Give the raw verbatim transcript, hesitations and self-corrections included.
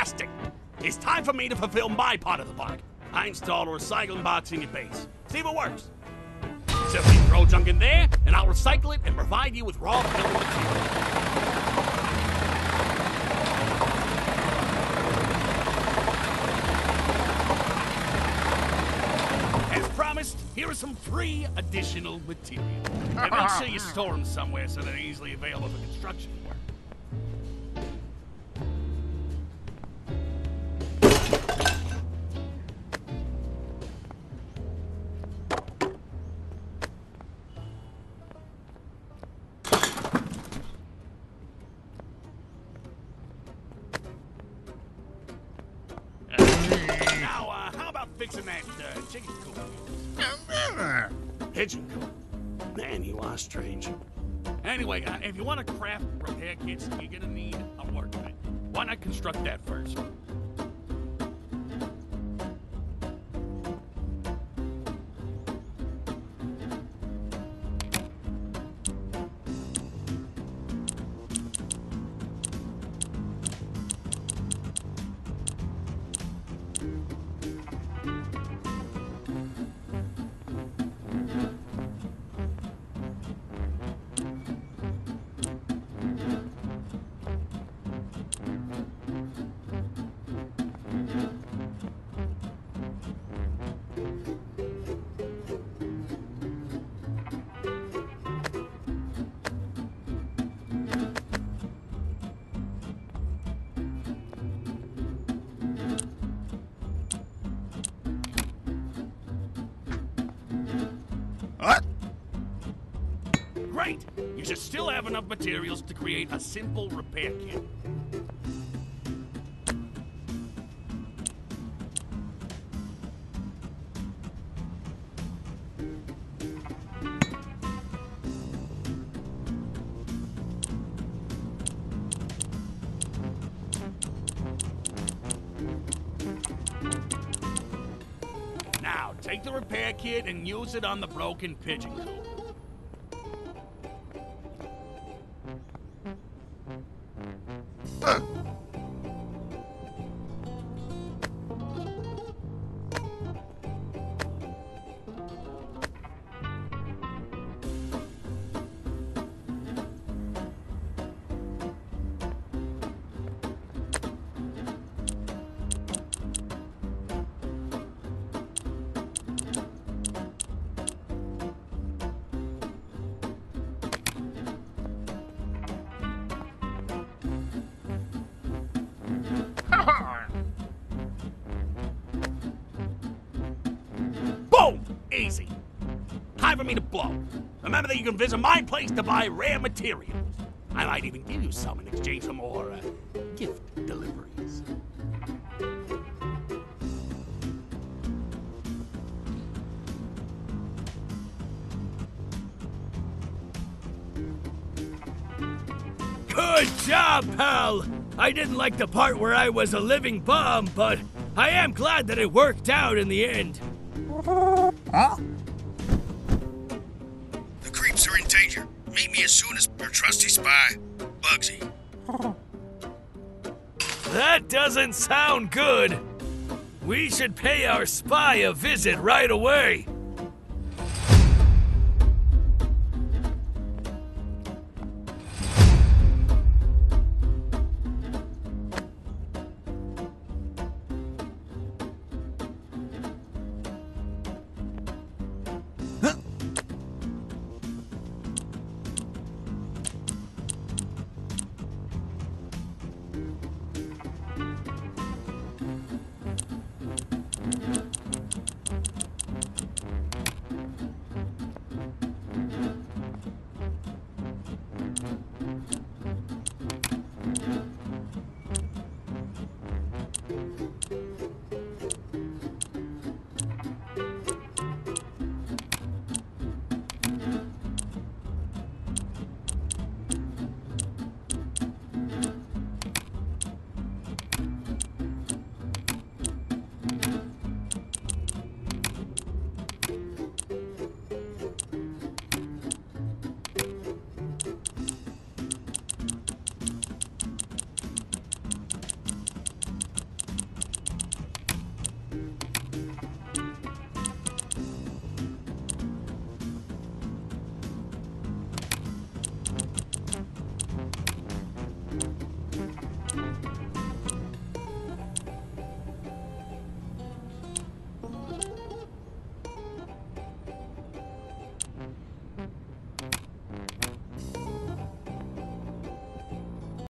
Fantastic! It's time for me to fulfill my part of the bargain. I install a recycling box in your base. See if it works. Simply throw junk in there, and I'll recycle it and provide you with raw building material. As promised, here are some free additional material. And make sure you store them somewhere so they're easily available for construction work. Now, uh, how about fixing that uh, chicken coop? Pigeon coop? Man, you are strange. Anyway, uh, if you want to craft repair kits, you're gonna need a workbench. Why not construct that first? What? Great! You should still have enough materials to create a simple repair kit. Now, take the repair kit and use it on the broken pigeon coop. Uh. Boom! Easy. Time for me to blow. Remember that you can visit my place to buy rare materials. I might even give you some in exchange for more uh, gift deliveries. Good job, pal! I didn't like the part where I was a living bomb, but I am glad that it worked out in the end. Huh? The creeps are in danger. Meet me as soon as your trusty spy, Bugsy. That doesn't sound good. We should pay our spy a visit right away.